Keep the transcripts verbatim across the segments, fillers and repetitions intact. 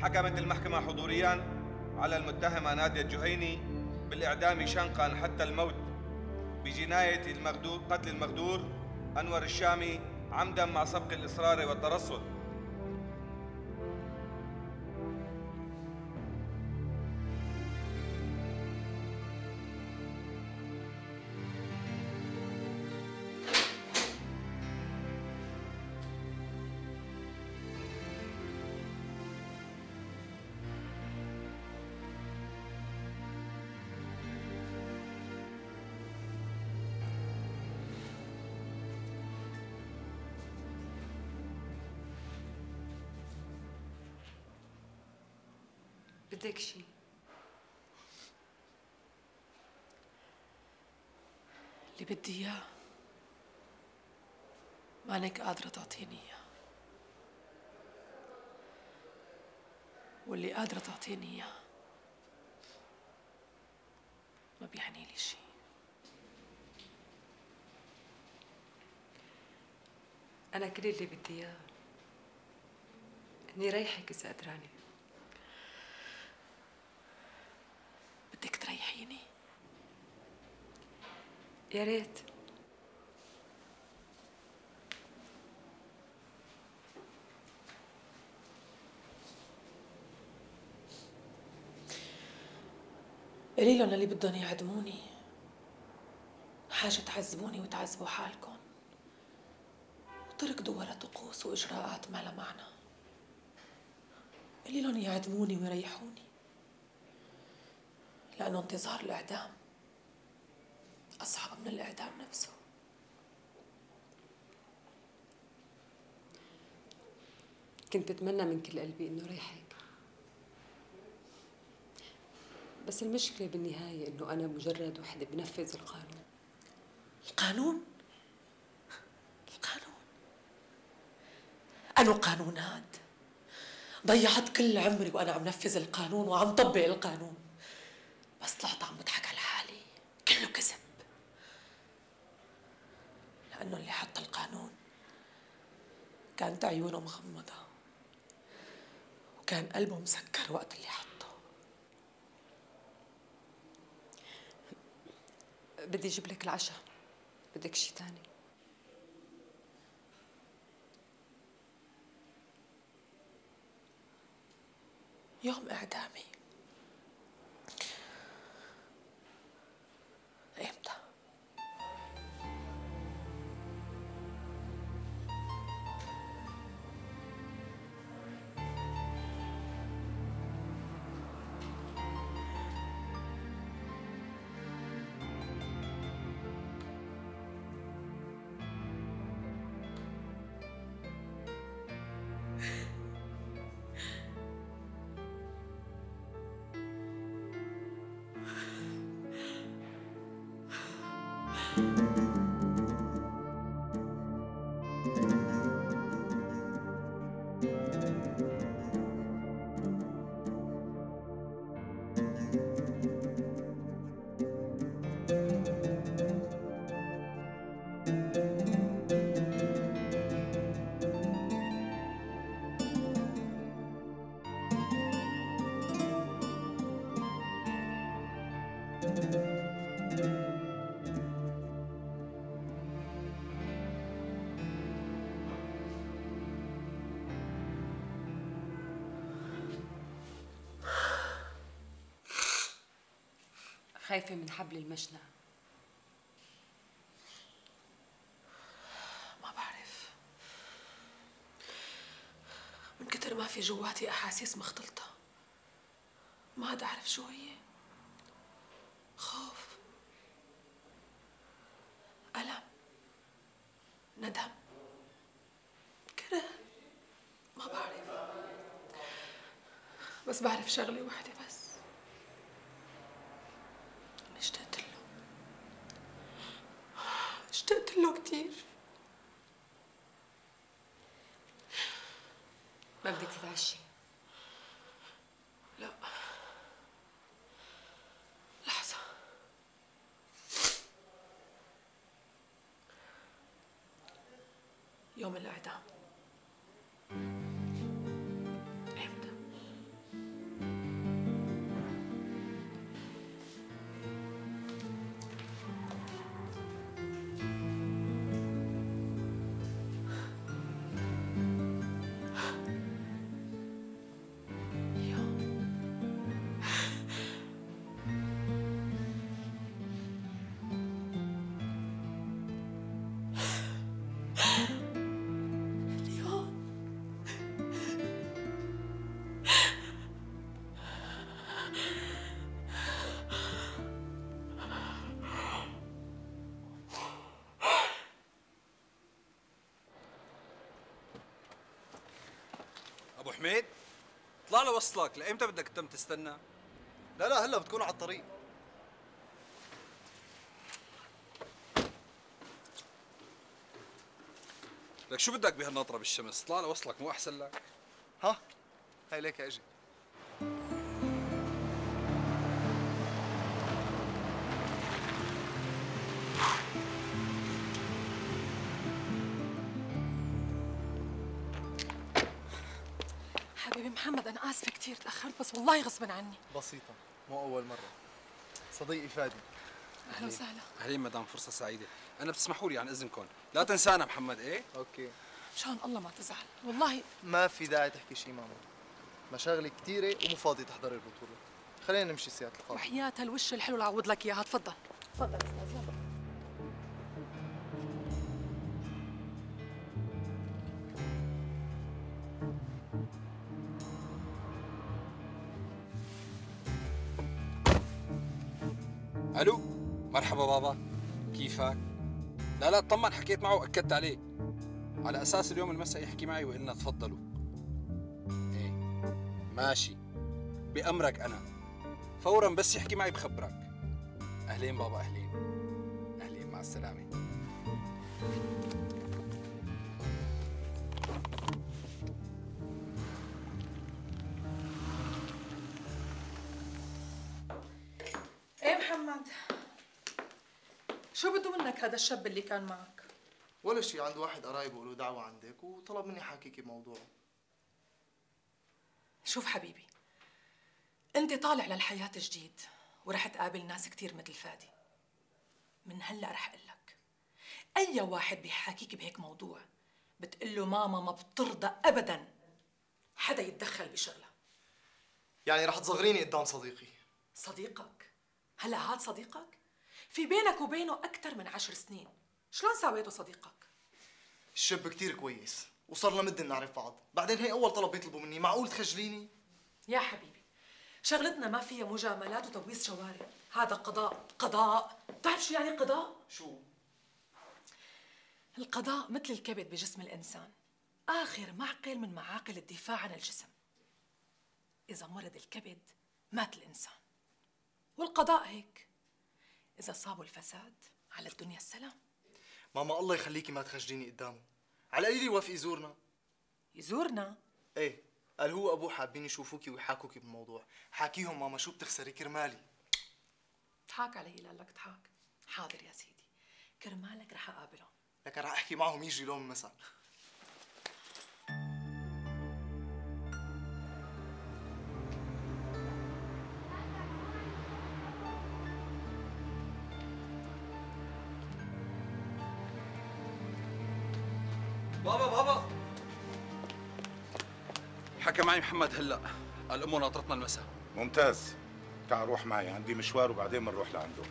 حكمت المحكمة حضوريا على المتهمة نادية الجهيني بالإعدام شنقا حتى الموت بجناية المغدور قتل المغدور أنور الشامي عمدا مع سبق الإصرار والترصد. بدك شي؟ اللي بدي اياه مانك قادرة تعطيني اياه، واللي قادرة تعطيني اياه ما بيعني لي شي. أنا كل اللي بدي إياه إني ريحك إذا قدرانة. بدك تريحيني؟ يا ريت. قولي لهم اللي بدهم يعدموني حاجة تعذبوني وتعذبوا حالكم وتركضوا ورا طقوس وإجراءات ما لها معنى. قولي لهم يعدموني ويريحوني، لأنه انتظار الإعدام أصعب من الإعدام نفسه. كنت بتمنى من كل قلبي إنه ريحك، بس المشكلة بالنهاية إنه أنا مجرد وحدة بنفذ القانون. القانون؟ القانون؟ أنو قانونات؟ ضيعت كل عمري وأنا عم نفذ القانون وعم طبق القانون، بس طلعت عم بضحك على حالي. كله كذب، لأنه اللي حط القانون كانت عيونه مغمضة وكان قلبه مسكر وقت اللي حطه. بدي أجيب لك العشاء، بدك شي تاني؟ يوم إعدامي إمتى؟ خايفة من حبل المشنقة. ما بعرف، من كتر ما في جواتي أحاسيس مختلطة ما عاد أعرف شو هي. خوف، ألم، ندم، كره، ما بعرف. بس بعرف شغلة واحدة بس، أنا اشتقت له، اشتقت له كتير. ما بدك تتعشي؟ لا، لحظة. يوم الإعدام إمتى؟ حميد طلع لوصلك، لإمتى بدك تتم تستنى؟ لا لا هلا بتكون على الطريق. لك شو بدك بهالناطرة بالشمس؟ طلع لوصلك مو أحسن لك؟ ها هي ليك اجي. حبيبي محمد أنا آسفة كثير تأخرت بس والله غصبا عني. بسيطة، مو أول مرة. صديقي فادي. أهلا وسهلا. أهلين مدام، فرصة سعيدة. أنا بتسمحوا لي عن إذنكم، لا تنسانا محمد إيه؟ أوكي. مشان الله ما تزعل، والله ما في داعي تحكي شيء ماما. مشاغلي كثيرة ومو فاضي تحضري البطولة. خلينا نمشي سيادة القاضي. وحياة الوش الحلو اللي عوض لك إياها، تفضل. تفضل أستاذ يلا. ألو، مرحبا بابا، كيفك؟ لا لا اطمن، حكيت معه وأكدت عليه. على أساس اليوم المساء يحكي معي وقلنا تفضلوا. إيه، ماشي، بأمرك أنا. فورا بس يحكي معي بخبرك. أهلين بابا، أهلين. أهلين، مع السلامة. إيه محمد؟ شو بده منك هذا الشاب اللي كان معك؟ ولا شيء، عنده واحد قرايبه له دعوة عندك وطلب مني حاكيكي بموضوعه. شوف حبيبي، أنت طالع للحياة جديد ورح تقابل ناس كتير مثل فادي. من هلا رح أقول لك، أي واحد بيحاكيك بهيك موضوع بتقول له ماما ما بترضى أبداً حدا يتدخل بشغلها. يعني رح تصغريني قدام صديقي؟ صديقك؟ هلا هاد صديقك؟ في بينك وبينه أكثر من عشر سنين، شلون ساويته صديقك؟ الشاب كتير كويس وصار لنا مدة نعرف بعض، بعدين هي أول طلب بيطلبوا مني، معقول تخجليني؟ يا حبيبي شغلتنا ما فيها مجاملات وتبويس شوارع، هذا قضاء. قضاء، بتعرف شو يعني قضاء؟ شو؟ القضاء مثل الكبد بجسم الإنسان، آخر معقل من معاقل الدفاع عن الجسم. إذا مرض الكبد مات الإنسان، والقضاء هيك، إذا صابوا الفساد على الدنيا السلام. ماما الله يخليكي ما تخجليني قدامه، على القليل يوافق يزورنا. يزورنا؟ ايه، قال هو وابوه حابين يشوفوكي ويحاكوكي بالموضوع. حاكيهم ماما، شو بتخسري كرمالي؟ تحاك علي قال لك تحاك. حاضر يا سيدي، كرمالك رح أقابلهم. لكن رح احكي معهم يجي لهم مساء. بابا بابا، حكى معي محمد هلا، قال امه ناطرتنا المساء. ممتاز، تعال روح معي، عندي مشوار وبعدين بنروح لعنده.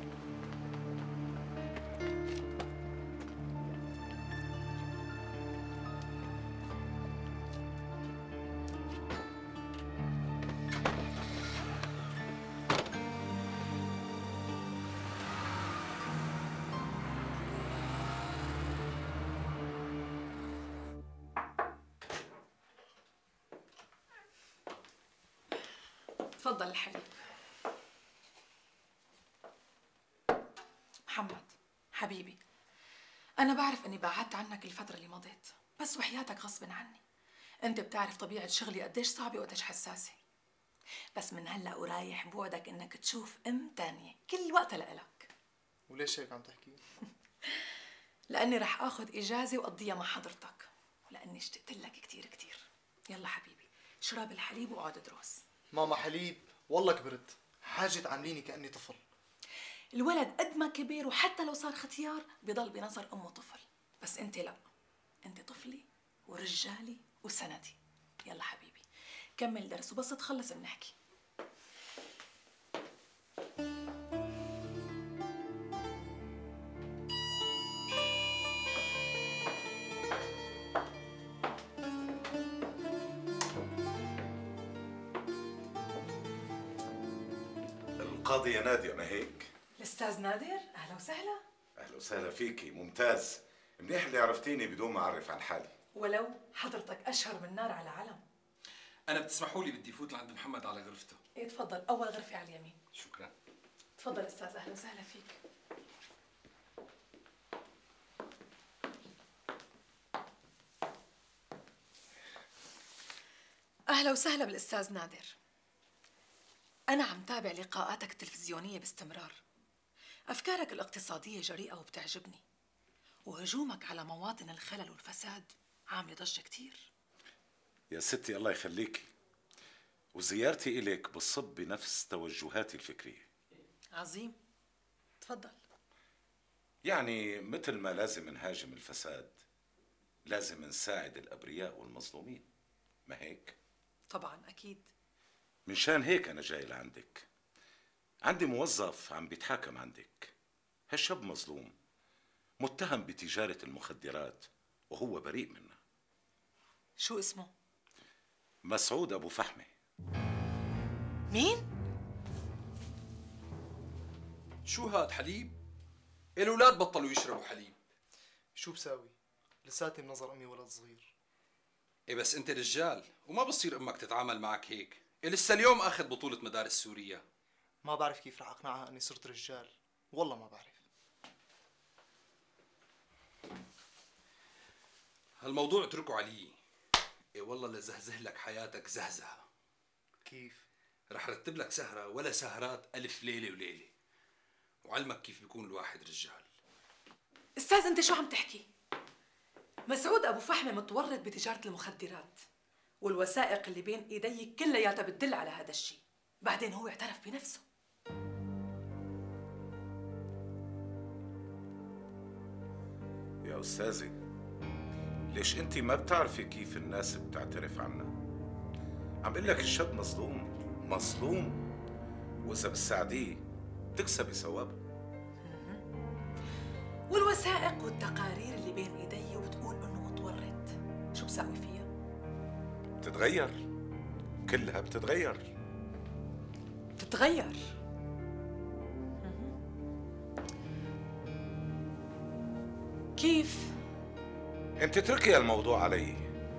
تفضل الحليب. محمد حبيبي، أنا بعرف إني بعدت عنك الفترة اللي مضت، بس وحياتك غصب عني. أنت بتعرف طبيعة شغلي قديش صعبة وقديش حساسة. بس من هلا ورايح بوعدك إنك تشوف أم تانية كل وقت لإلك. وليش هيك عم تحكي؟ لأني رح آخذ إجازة وأقضيها مع حضرتك، ولأني اشتقت لك كتير كتير. يلا حبيبي، اشرب الحليب وقعد دروس. ماما حليب، والله كبرت، حاجة تعامليني كأني طفل. الولد قد ما كبر وحتى لو صار ختيار بضل بنظر أمه طفل، بس أنت لا، أنت طفلي ورجالي وسندي. يلا حبيبي كمل درس وبس تخلص بنحكي. القاضية نادية، ما هيك؟ الأستاذ نادر، أهلا وسهلا. أهلا وسهلا فيكي، ممتاز. منيح اللي عرفتيني بدون ما أعرف عن حالي. ولو حضرتك أشهر من نار على علم. انا بتسمحوا لي بدي فوت لعند محمد على غرفته. ايه تفضل، اول غرفه على اليمين. شكرا. تفضل استاذ، اهلا وسهلا فيك. اهلا وسهلا بالاستاذ نادر. انا عم تابع لقاءاتك التلفزيونيه باستمرار. افكارك الاقتصاديه جريئه وبتعجبني، وهجومك على مواطن الخلل والفساد عامله ضجه كتير. يا ستي الله يخليكي، وزيارتي إليك بصب بنفس توجهاتي الفكرية. عظيم، تفضل. يعني مثل ما لازم نهاجم الفساد، لازم نساعد الأبرياء والمظلومين، ما هيك؟ طبعا أكيد. منشان هيك أنا جاي لعندك. عندي موظف عم بيتحاكم عندك، هالشاب مظلوم متهم بتجارة المخدرات وهو بريء منها. شو اسمه؟ مسعود أبو فحمة. مين؟ شو هاد حليب؟ الأولاد بطلوا يشربوا حليب. شو بساوي؟ لساتي بنظر امي ولد صغير. ايه بس انت رجال وما بصير امك تتعامل معك هيك. لسه اليوم اخذ بطولة مدارس سوريا. ما بعرف كيف رح اقنعها اني صرت رجال، والله ما بعرف. هالموضوع اتركه علي. ايه والله لزهزه لك حياتك زهزهة. كيف؟ رح رتب لك سهرة ولا سهرات ألف ليلة وليلة، وعلمك كيف بيكون الواحد رجال. استاذ انت شو عم تحكي؟ مسعود ابو فحمه متورط بتجاره المخدرات، والوثائق اللي بين ايدي كلياتها بتدل على هذا الشيء. بعدين هو اعترف بنفسه. يا أستاذي، ليش أنت ما بتعرفي كيف الناس بتعترف عنا؟ عم بقول لك الشاب مظلوم مظلوم، وإذا بتساعديه بتكسبي ثواب. والوثائق والتقارير اللي بين ايدي وبتقول انه متورط، شو بساوي فيها؟ بتتغير، كلها بتتغير. بتتغير؟ كيف؟ انت اتركي الموضوع علي،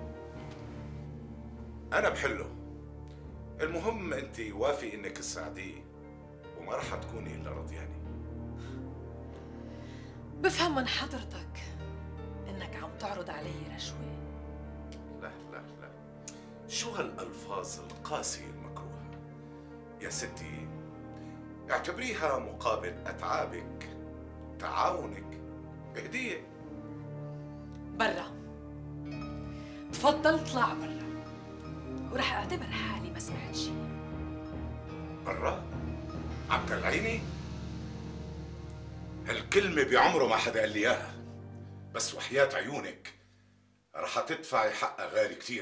انا بحله. المهم انت وافي انك تساعديه، وما رح تكوني الا رضيانه. بفهم من حضرتك انك عم تعرض علي رشوه. لا لا لا، شو هالالفاظ القاسيه المكروهه؟ يا ستي اعتبريها مقابل اتعابك، تعاونك، هديه. برا، تفضل اطلع برا، ورح اعتبر حالي ما سمعت شيء. برا؟ عم تلعيني؟ هالكلمة بعمره ما حدا قال لي اياها، بس وحياة عيونك رح تدفعي حقها غالي كتير.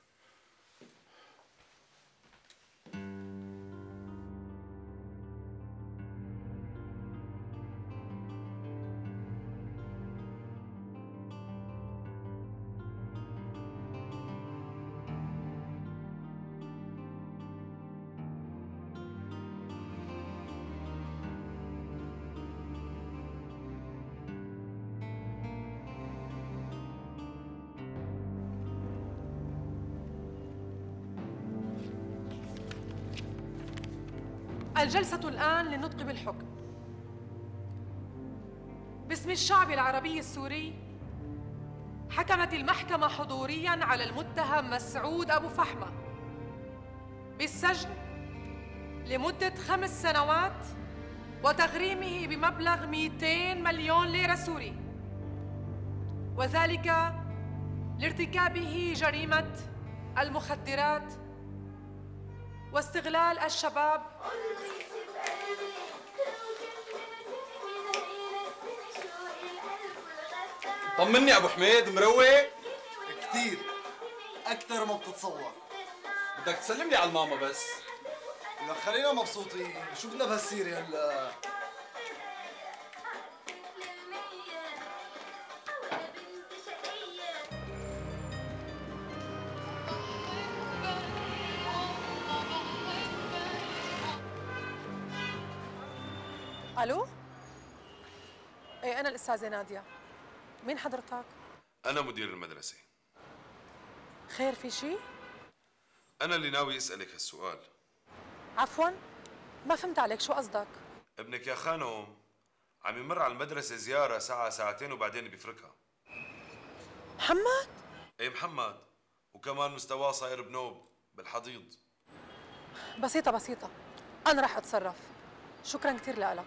الجلسة الآن للنطق بالحكم. باسم الشعب العربي السوري، حكمت المحكمة حضورياً على المتهم مسعود أبو فحمة بالسجن لمدة خمس سنوات وتغريمه بمبلغ مئتين مليون ليرة سوري، وذلك لارتكابه جريمة المخدرات واستغلال الشباب. طمني ابو حميد، مروق؟ كثير، اكثر ما بتتصور. بدك تسلم لي على الماما بس. لك خلينا مبسوطين، شو بدنا بهالسيرة هلا؟ الو؟ ايه انا الاستاذة نادية. مين حضرتك؟ أنا مدير المدرسة. خير في شيء؟ أنا اللي ناوي أسألك هالسؤال. عفوا، ما فهمت عليك، شو قصدك؟ ابنك يا خانم عم يمر على المدرسة زيارة ساعة ساعتين وبعدين بيفركها. محمد؟ ايه محمد، وكمان مستواه صاير بنوب بالحضيض. بسيطة بسيطة، أنا رح أتصرف. شكرا كثير لك.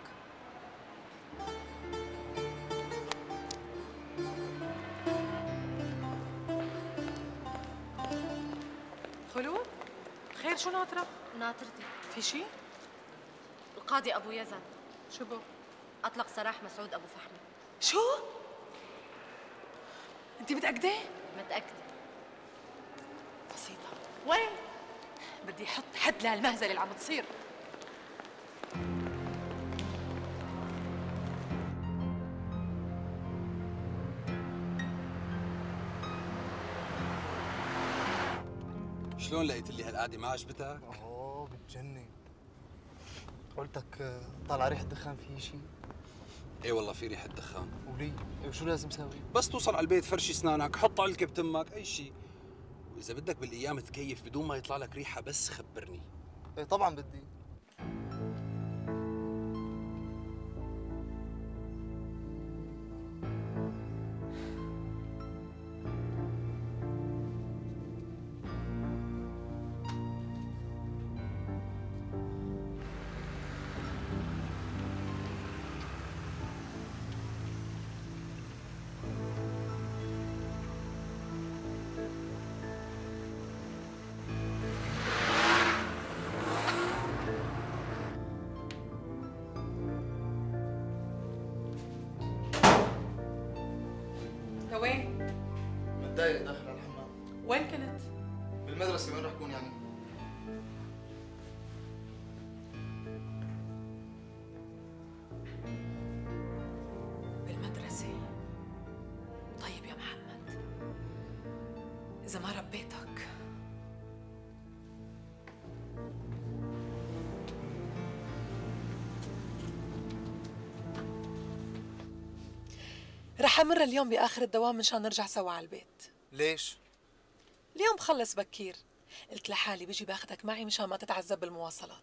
خلود؟ خير، شو ناطرة؟ ناطرتي في شي؟ القاضي أبو يزن شو بو؟ أطلق سراح مسعود أبو فحمي. شو؟ أنت متأكدة؟ متأكدة. بسيطة. وين؟ بدي أحط حد لهالمهزلة اللي عم تصير. شلون لقيت لي هالقعده ما عجبتك؟ اوه بتجنن. قلتك طالع ريحة دخان في شيء؟ ايه والله في ريحه دخان. ولي إيه وشو لازم سوي؟ بس توصل على البيت فرشي اسنانك، حط علكة بتمك، اي شيء. واذا بدك بالايام تكيف بدون ما يطلع لك ريحه بس خبرني. ايه طبعا بدي. لوين؟ متضايق داخل على الحمام. وين كنت؟ بالمدرسة وين رح كون يعني؟ بالمدرسة. طيب يا محمد، إذا ما ربيتك رح أمر اليوم بآخر الدوام مشان نرجع سوا على البيت. ليش؟ اليوم بخلص بكير، قلت لحالي بيجي باخدك معي مشان ما تتعذب بالمواصلات.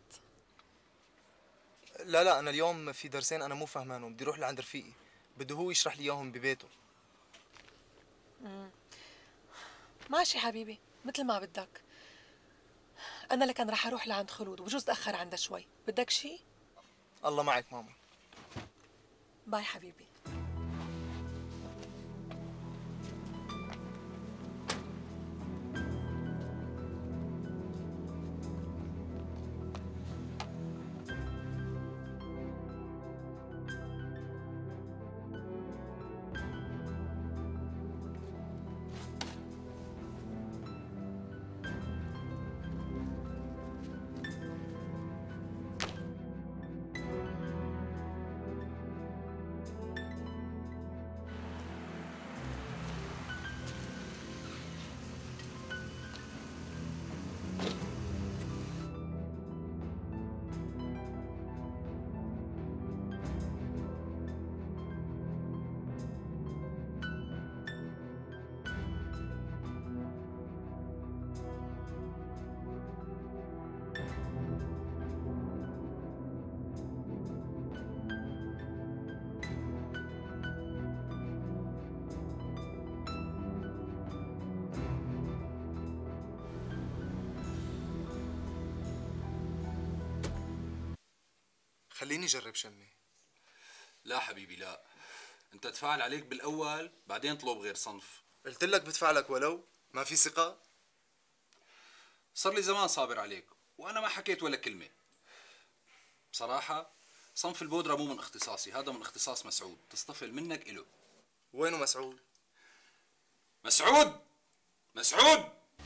لا لا، أنا اليوم في درسين أنا مو فهمانهم، بدي أروح لعند رفيقي، بده هو يشرح لي إياهم ببيته. مم. ماشي حبيبي، مثل ما بدك. أنا لكن رح أروح لعند خلود وبجوز تأخر عندها شوي، بدك شي؟ الله معك ماما. باي حبيبي. خليني أجرب شمي. لا حبيبي لا، انت تفاعل عليك بالاول بعدين اطلب غير صنف. قلت لك بدفع لك ولو ما في ثقة. صار لي زمان صابر عليك وانا ما حكيت ولا كلمه. بصراحه صنف البودره مو من اختصاصي، هذا من اختصاص مسعود، تصطفل منك إله. وينه مسعود؟ مسعود مسعود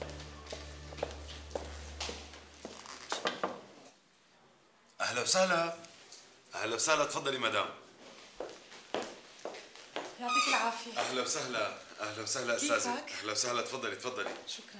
أهلا وسهلا. أهلا وسهلا، تفضلي مدام. يعطيك العافية. أهلا وسهلا. أهلا وسهلا أستاذي. كيفك؟ أهلا وسهلا، تفضلي تفضلي. شكرا.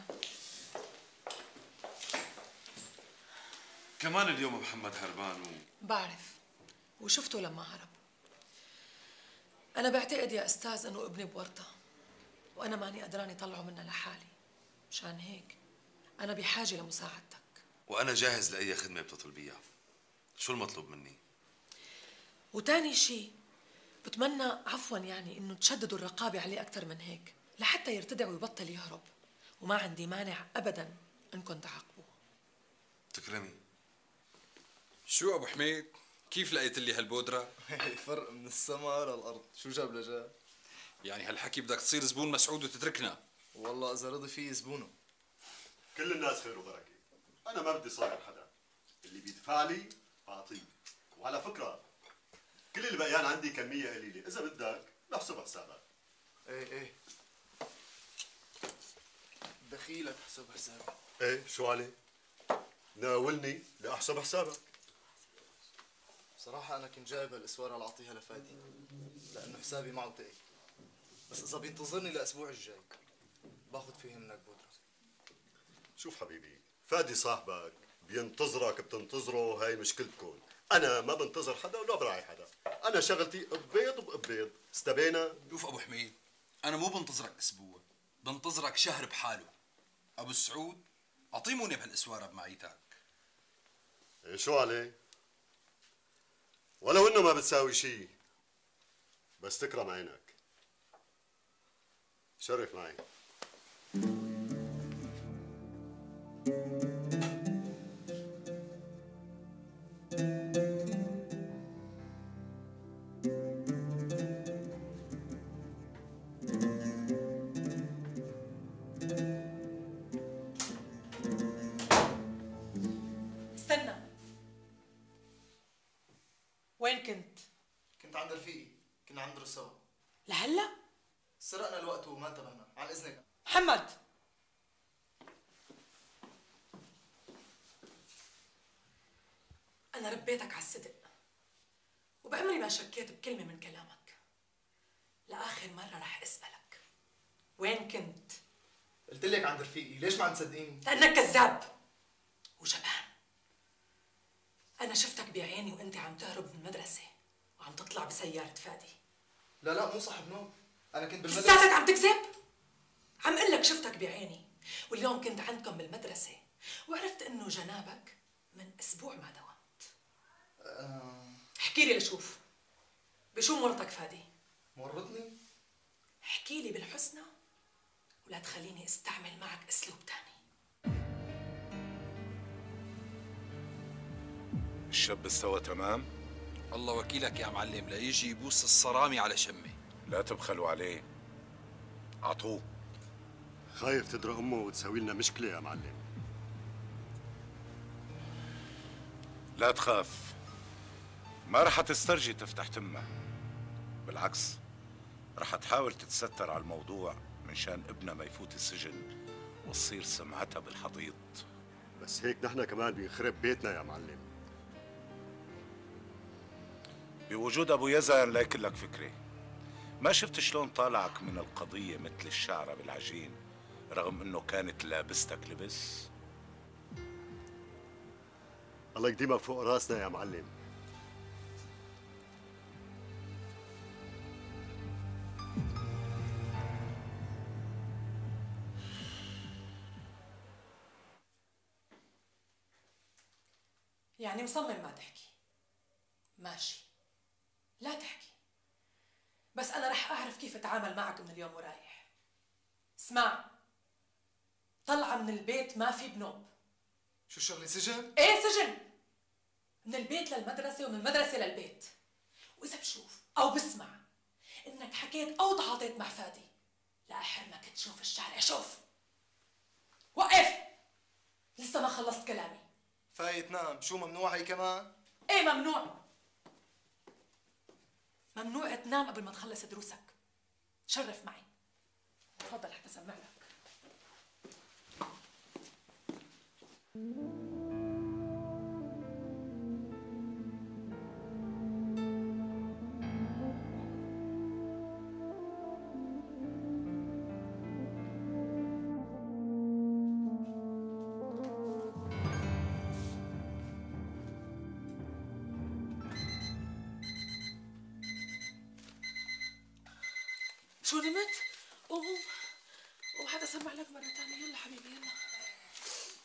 كمان اليوم محمد هربان و... بعرف، وشفته لما هرب. أنا بعتقد يا أستاذ إنه ابني بورطة، وأنا ماني قدراني طلعه منها لحالي. مشان هيك أنا بحاجة لمساعدتك. وأنا جاهز لأي خدمة بتطلبيها. شو المطلوب مني؟ وتاني شيء بتمنى عفوا يعني إنه تشددوا الرقابة عليه أكثر من هيك لحتى يرتدع ويبطل يهرب، وما عندي مانع أبدا إنكم تعاقبوه. تكرمي. شو ابو حميد؟ كيف لقيت لي هالبودره؟ فرق من السماء للارض، شو جاب لجاب؟ يعني هالحكي بدك تصير زبون مسعود وتتركنا؟ والله اذا رضي فيه زبونه. كل الناس خير وبركه، انا ما بدي صاير حدا، اللي بيدفع لي بعطيه. وعلى فكره كل اللي بقيان عندي كميه قليله، اذا بدك نحسب حسابك. ايه ايه دخيلك حسب حسابي. ايه شو عليه؟ ناولني لاحسب حسابك. بصراحة أنا كنت جايب هالإسوارة لأعطيها لفادي لأنه حسابي معه تقيل، بس إذا بينتظرني لأسبوع الجاي باخذ فيه منك بودرة. شوف حبيبي، فادي صاحبك بينتظرك بتنتظره، هاي مشكلتكم. أنا ما بنتظر حدا ولا براعي حدا، أنا شغلتي ببيض وبقبيض، استبينا؟ شوف ابو حميد، انا مو بنتظرك اسبوع، بنتظرك شهر بحاله. ابو السعود اعطيموني بهالاسواره بمعيتك. إيه شو عليه؟ ولو انه ما بتساوي شيء، بس تكرم عينك. شرف معي. استنى، وين كنت؟ كنت عند رفيقي، كنا عم ندرس سوا. لهلا؟ سرقنا الوقت وما انتبهنا، عن إذنك. محمد، أنا ربيتك على الصدق وبعمري ما شكيت بكلمة من كلامك. لآخر مرة رح أسألك، وين كنت؟ قلت لك عند رفيقي، ليش ما عم تصدقيني؟ لأنك كذاب وجبان. أنا شفتك بعيني وأنت عم تهرب من المدرسة وعم تطلع بسيارة فادي. لا لا مو صح بنوب، أنا كنت بالمدرسة. لساتك عم تكذب؟ عم قلك شفتك بعيني، واليوم كنت عندكم بالمدرسة وعرفت إنه جنابك من أسبوع ما دومت. أه... احكي لي لشوف، بشو مرتك فادي؟ مرتني؟ احكي لي بالحسنى ولا تخليني استعمل معك اسلوب تاني. الشاب استوى تمام؟ الله وكيلك يا معلم، ليجي يبوس الصرامي على شمه. لا تبخلوا عليه، اعطوه. خايف تدرى امه وتسوي لنا مشكله يا معلم. لا تخاف، ما رح تسترجي تفتح تمه، بالعكس رح تحاول تتستر على الموضوع منشان ابنها ما يفوت السجن وتصير سمعتها بالحضيض. بس هيك نحن كمان بينخرب بيتنا يا معلم. بوجود ابو يزن ليكن لك فكره، ما شفت شلون طالعك من القضيه مثل الشعره بالعجين رغم انه كانت لابستك لبس؟ الله يقدمك فوق راسنا يا معلم. يعني مصمم ما تحكي؟ ماشي، لا تحكي، بس أنا رح أعرف كيف أتعامل معك من اليوم ورايح. اسمع، طلعة من البيت ما في بنوب. شو الشغلة سجن؟ ايه سجن، من البيت للمدرسة ومن المدرسة للبيت. وإذا بشوف أو بسمع إنك حكيت أو تعاطيت مع فادي لا أحرمك تشوف الشارع. شوف، وقف، لسه ما خلصت كلامي. فايت نام، شو ممنوع هي كمان؟ ايه ممنوع، ممنوع تنام قبل ما تخلص دروسك. شرف معي، تفضل حتى سمع لك. شو نمت؟ قوم قوم، وحدا سمع لك مرة تانية. يلا حبيبي يلا.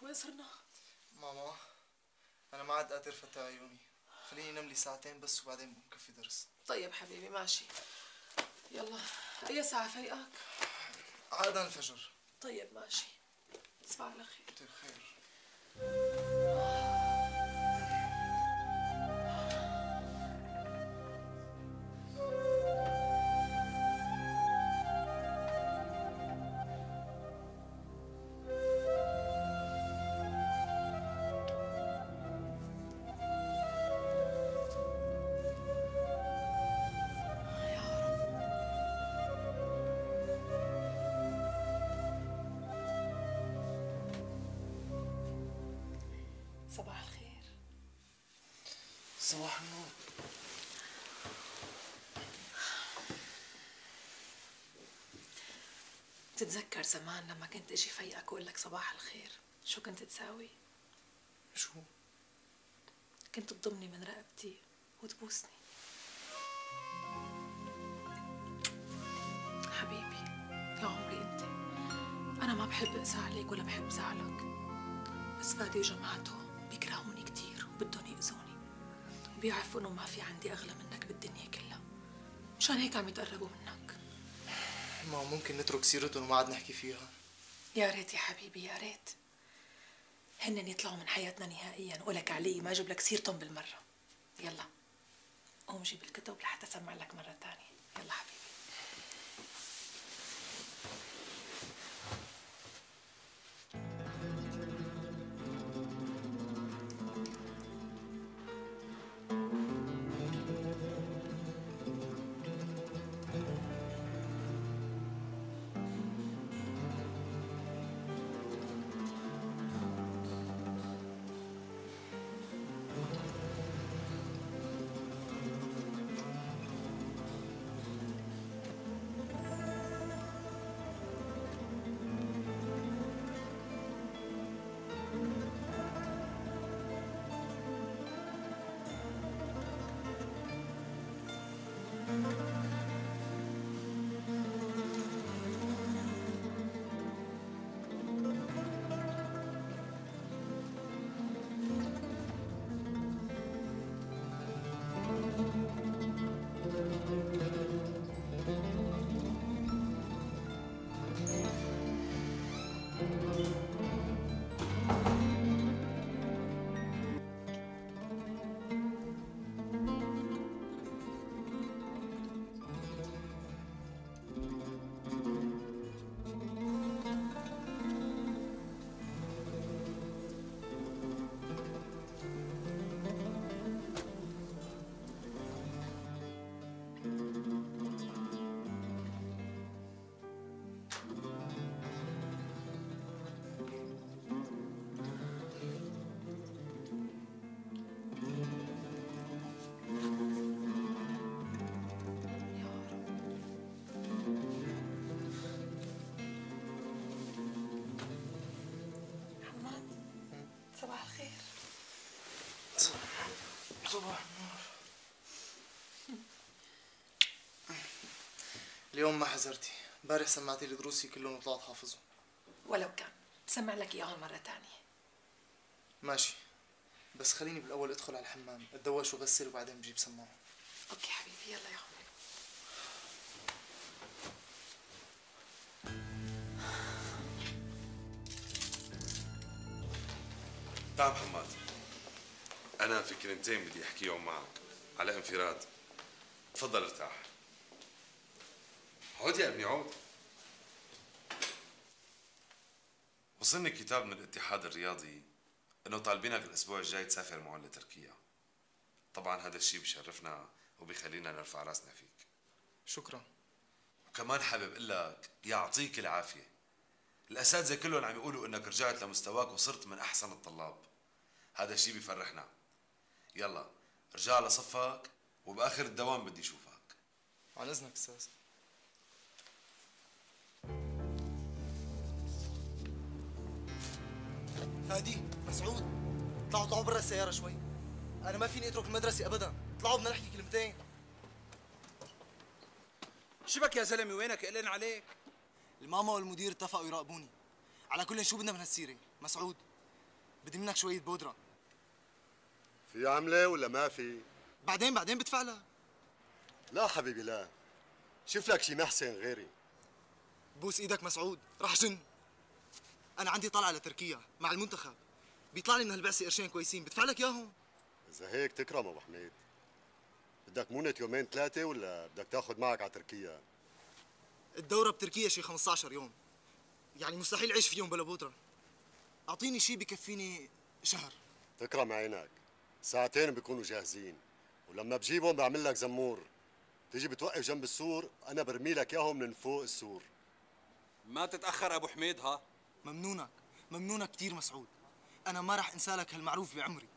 وين صرنا؟ ماما انا ما عاد قادر فتح عيوني، خليني انام لي ساعتين بس وبعدين بكفي درس. طيب حبيبي ماشي. يلا اي ساعة فيقك؟ عادة الفجر. طيب ماشي، تصبح على خير. طيب خير. صباح الخير. صباح النور. تتذكر زمان لما كنت اجي فيقك واقول لك صباح الخير، شو كنت تساوي؟ شو؟ كنت تضمني من رقبتي وتبوسني. حبيبي يا عمري انت، انا ما بحب اقسى عليك ولا بحب زعلك، بس فادي وجماعته بيكرهوني كتير وبدهم يأذوني، وبيعرفوا انه ما في عندي اغلى منك بالدنيا كلها، مشان هيك عم يتقربوا منك. ما ممكن نترك سيرتهم وما عاد نحكي فيها؟ يا ريت يا حبيبي يا ريت، هن يطلعوا من حياتنا نهائيا، ولك علي ما اجيب لك سيرتهم بالمره. يلا قوم جيب الكتب لحتى اسمع لك مره ثانيه. يلا حبيبي. صباح الخير. صباح النور. اليوم ما حزرتي، امبارح سمعتي لي دروسي كلهم وطلعت حافظهم. ولو كان سمع لك اياهم مره ثانيه. ماشي، بس خليني بالاول ادخل على الحمام اتدوش واغسل وبعدين بجيب سماعه. اوكي حبيبي يلا يا عمري. تعال محمد، أنا في كلمتين بدي أحكيهم معك على انفراد. تفضل ارتاح. عود يا ابني عود. وصلني كتاب من الاتحاد الرياضي إنه طالبينك الأسبوع الجاي تسافر معهم لتركيا. طبعا هذا الشيء بشرفنا وبيخلينا نرفع راسنا فيك. شكرا. وكمان حابب أقول لك يعطيك العافية، الأساتذة كلهم عم يقولوا إنك رجعت لمستواك وصرت من أحسن الطلاب. هذا الشيء بيفرحنا. يلا ارجع لصفك وبآخر الدوام بدي أشوفك. عن إذنك أستاذ. فادي، مسعود، اطلعوا اطلعوا برا السيارة شوي. أنا ما فيني أترك المدرسة أبدا، اطلعوا بدنا نحكي كلمتين. شبك يا زلمة وينك؟ قلقان عليك. الماما والمدير اتفقوا يراقبوني. على كل شو بدنا من هالسيرة؟ مسعود، بدي منك شوية بودرة. في عملة ولا ما في؟ بعدين بعدين بدفع لك. لا حبيبي لا، شوف لك شي محسن غيري. بوس ايدك مسعود، رح جن. أنا عندي طلعة لتركيا مع المنتخب، بيطلع لي من هالبعثة قرشين كويسين، بدفع لك إياهم. إذا هيك تكرم أبو حميد. بدك مونة يومين ثلاثة ولا بدك تاخذ معك على تركيا؟ الدورة بتركيا شي خمسة عشر يوم، يعني مستحيل أعيش فيهم بلا بودرة. أعطيني شي بكفيني شهر. تكرم عينك، ساعتين بيكونوا جاهزين، ولما بجيبهم بعمل لك زمور، تيجي بتوقف جنب السور، أنا برمي لك إياهم من فوق السور. ما تتأخر أبو حميد ها؟ ممنونك، ممنونك كتير مسعود. أنا ما رح أنسى لك هالمعروف بعمري.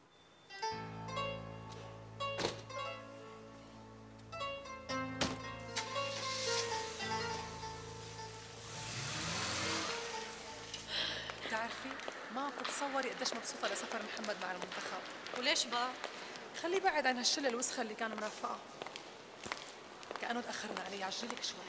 بتعرفي ما عم تتصوري قديش مبسوطة لسفر محمد مع المنتخب. وليش بقى؟ خليه بعد عن هالشلة الوسخة اللي كان مرافقها. كأنه تأخرنا عليه، عجلك شوي.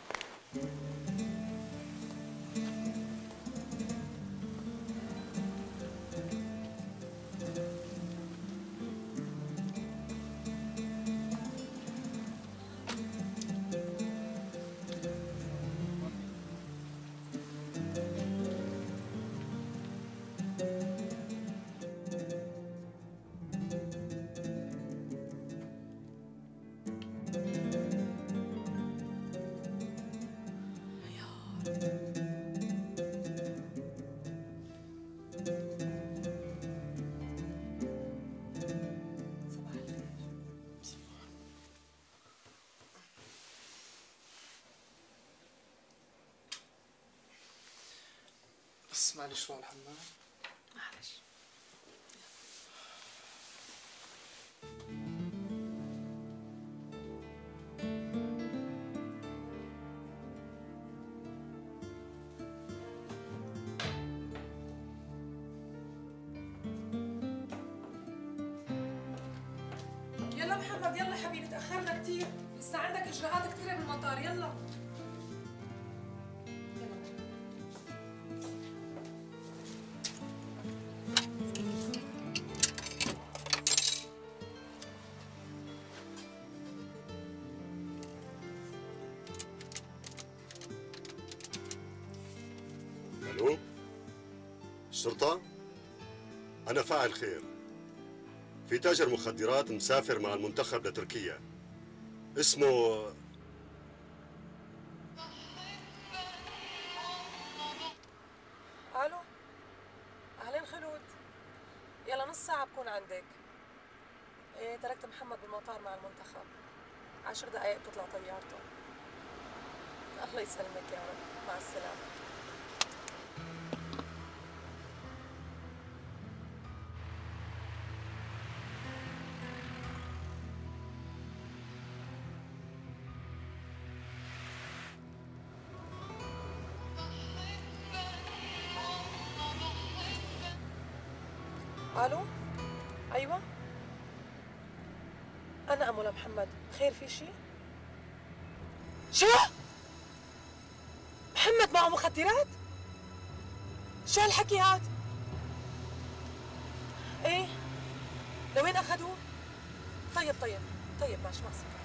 بس معلش روح الحمام. معلش. يلا محمد يلا حبيبي، تأخرنا كتير، لسه عندك إجراءات كتيرة بالمطار. يلا الو، الشرطة؟ أنا فاعل خير. في تاجر مخدرات مسافر مع المنتخب لتركيا، اسمه الو، اهلين خلود. يلا نص ساعة بكون عندك. ايه تركت محمد بالمطار مع المنتخب، عشر دقايق بتطلع طيارته. الله يسلمك يا رب، مع السلامة. الو، ايوه انا ام ولا محمد، خير في شيء؟ شو؟ محمد معه مخدرات؟ شو هالحكي هاد؟ ايه لوين اخذوه؟ طيب طيب طيب ماشي مع السلامة.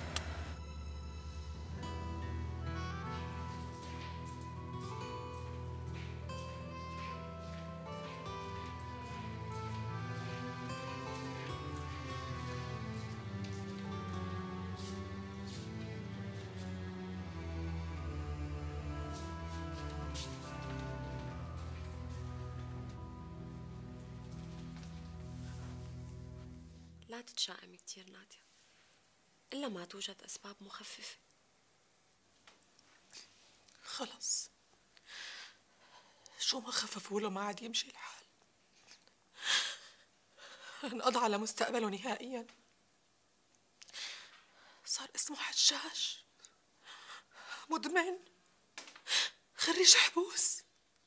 لا تتشائمي كتير نادية، إلا ما توجد أسباب مخففة. خلص، شو ما خففوا له ما عاد يمشي الحال. انقضى على مستقبله نهائيا، صار اسمه حشاش، مدمن، خريج حبوس.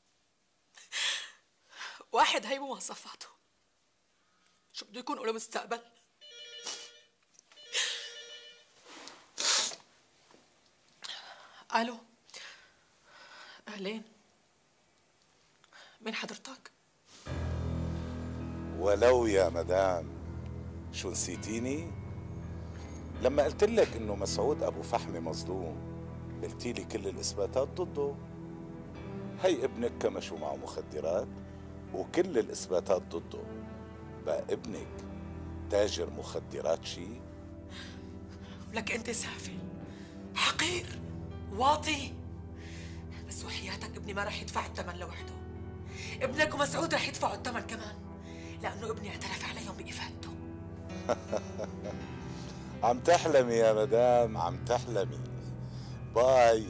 واحد هي مواصفاته، شو بده يكون له مستقبل؟ الو، اهلين، مين حضرتك؟ ولو يا مدام. شو نسيتيني؟ لما قلت لك انه مسعود ابو فحمي مظلوم قلتي لي كل الاثباتات ضده. هي ابنك كمشوا معه مخدرات وكل الاثباتات ضده. بقى ابنك تاجر مخدرات شي؟ ولك انت سافل حقير واطي. بس وحياتك ابني ما رح يدفع الثمن لوحده، ابنك ومسعود رح يدفعوا الثمن كمان، لانه ابني اعترف عليهم بافادته. عم تحلمي يا مدام، عم تحلمي. باي.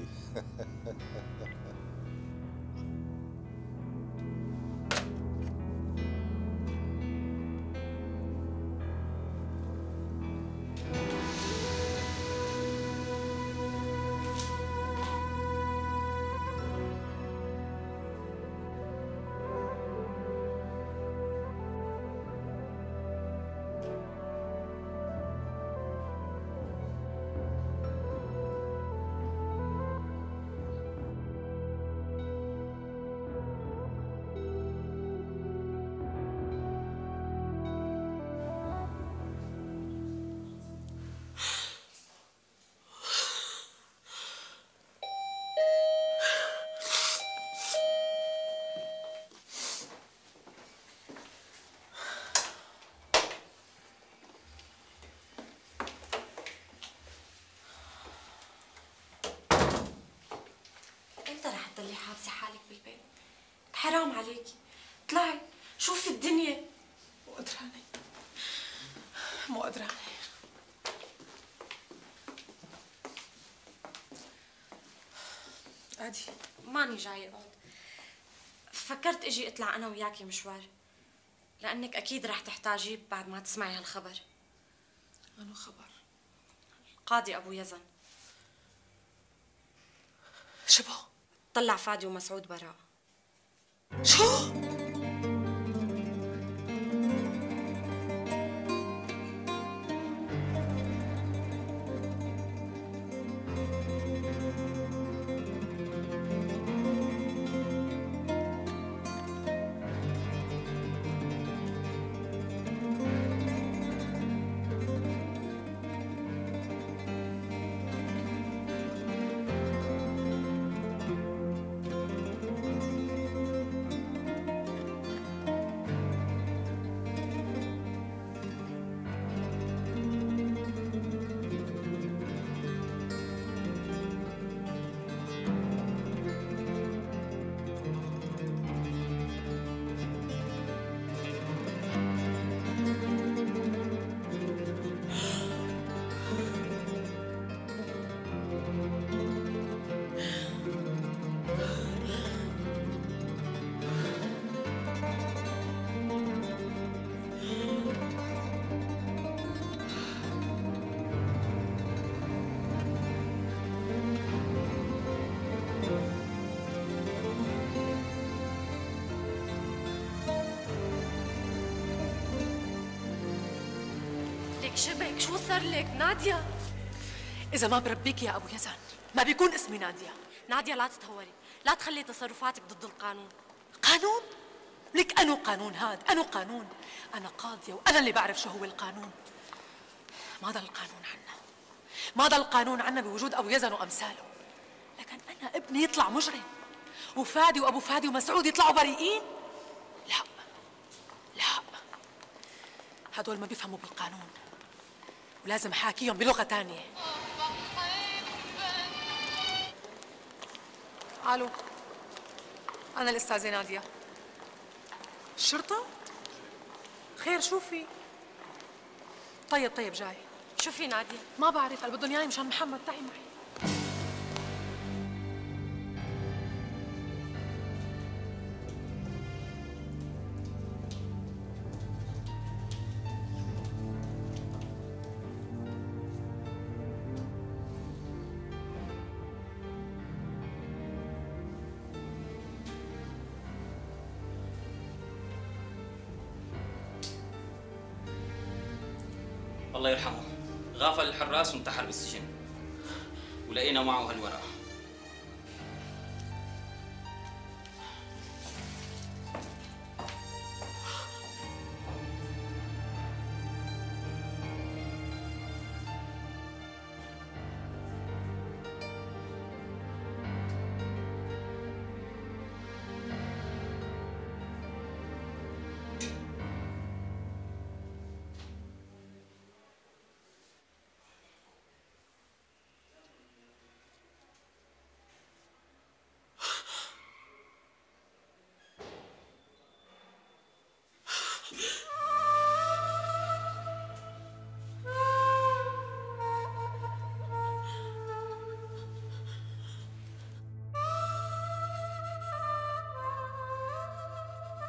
تضلي حابسه حالك بالبيت؟ حرام عليكي، اطلعي شوفي الدنيا. مو قدرانه مو قدرانه. عادي ماني جاي اقعد. فكرت اجي اطلع انا وياكي مشوار، لانك اكيد رح تحتاجيه بعد ما تسمعي هالخبر. أنو خبر؟ القاضي ابو يزن شبو طلع فادي ومسعود براء. شو؟ شبك شو صار لك نادية؟ إذا ما بربيك يا أبو يزن ما بيكون اسمي نادية. نادية لا تتهوري، لا تخلي تصرفاتك ضد القانون. قانون؟ لك أنو قانون هاد؟ أنو قانون؟ أنا قاضية وأنا اللي بعرف شو هو القانون. ما ضل القانون عنا، ما ضل القانون عنا بوجود أبو يزن وأمثاله. لكن أنا ابني يطلع مجرم وفادي وأبو فادي ومسعود يطلعوا بريئين؟ لا لا، هدول ما بيفهموا بالقانون ولازم حاكيهم بلغة تانية. الو، أنا الأستاذة نادية. الشرطة؟ خير شو في؟ طيب طيب جاي. شو في نادية؟ ما بعرف، قال بدهم إياي مشان محمد. تعي معي. الله يرحمه، غافل الحراس وانتحر بالسجن، ولقينا معه هالورقة.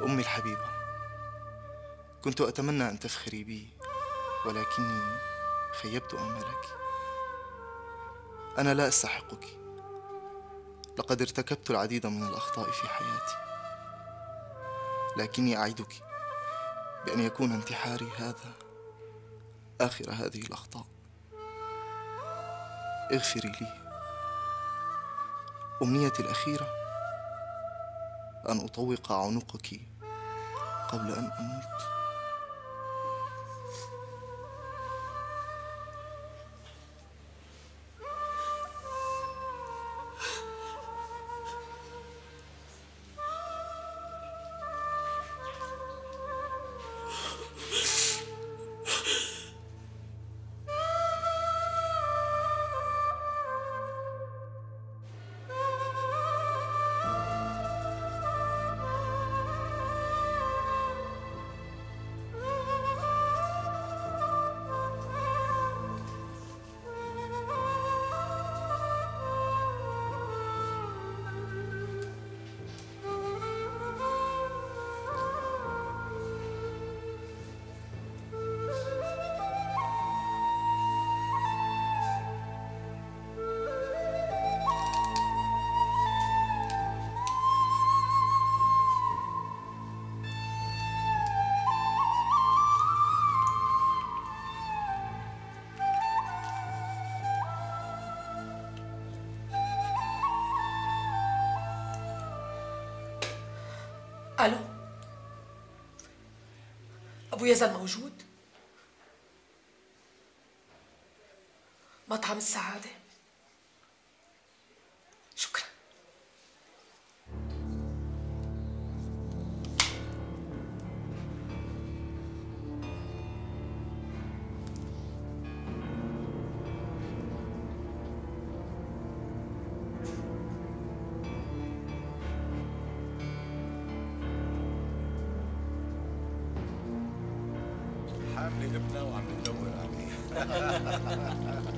أمي الحبيبة، كنت أتمنى أن تفخري بي، ولكني خيبت آمالك. أنا لا أستحقك، لقد ارتكبت العديد من الأخطاء في حياتي، لكني أعدك بأن يكون انتحاري هذا آخر هذه الأخطاء. اغفري لي. أمنيتي الأخيرة أن أطوق عنقك قبل أن أموت. الو، ابو يزن موجود؟ مطعم السعادة. شكرا. حاملة ابنها وعم تدور عليه.